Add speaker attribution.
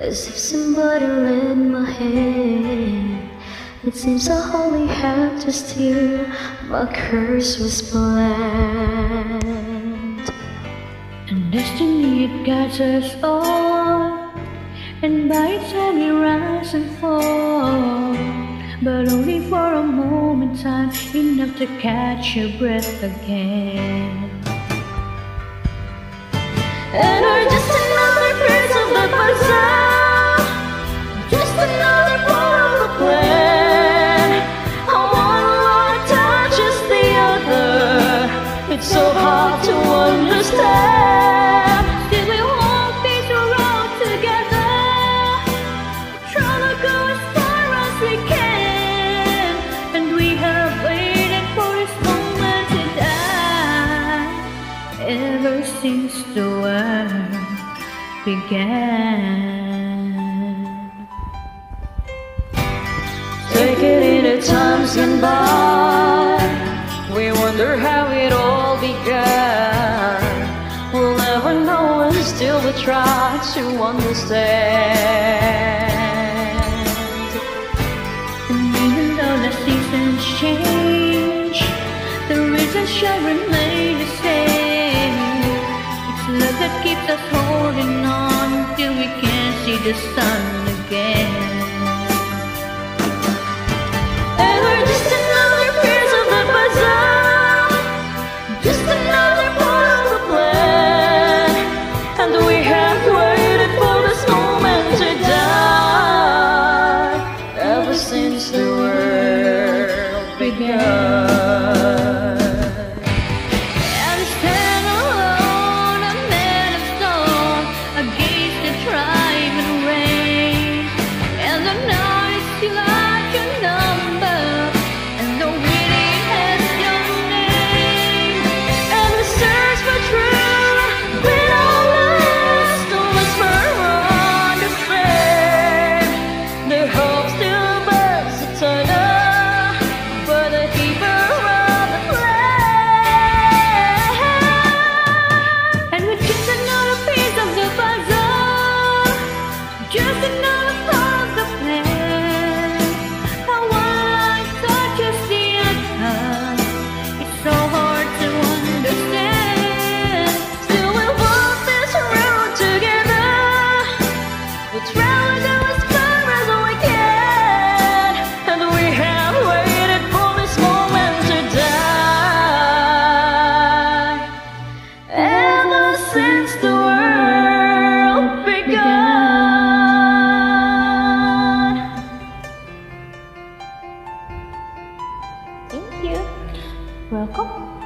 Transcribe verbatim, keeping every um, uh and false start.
Speaker 1: as if somebody led my hand. It seems I only have to steal, my curse was planned.
Speaker 2: And destiny, it guides us all, and by its hand we rise and fall, but only for a moment time, enough to catch your breath again.
Speaker 1: And we're just another piece of the puzzle, just another part of the plan. How one light touches the other, it's so hard to understand.
Speaker 2: Still we walk this road together, try to go as far as we can, and we have waited for this moment to die ever since the world began.
Speaker 1: Take it in the times gone by, we wonder how it all began. We'll never know and still we try to understand.
Speaker 2: And even though the seasons change, the reasons shall remain the same. It's love that keeps us holding on till we can't see the sun again.
Speaker 1: And we're just another piece of the puzzle, just another part of the plan. And we have waited for this moment to die ever since the world began.
Speaker 2: And stand alone, a man of stone, against the driving rain. And the night still like a number, and the waiting has your name.
Speaker 1: And we search for truth without lust, to whisper on the flame. The hope still burns eternal, for the keeper of the flame.
Speaker 2: And we're just another piece of the puzzle, just another part of the plan. How one light touches the other, it's so hard to understand.
Speaker 1: Still we'll walk this road together, we'll try to go as far as we can. And we have waited for this moment to die ever since the world began.
Speaker 2: Thank you. Welcome.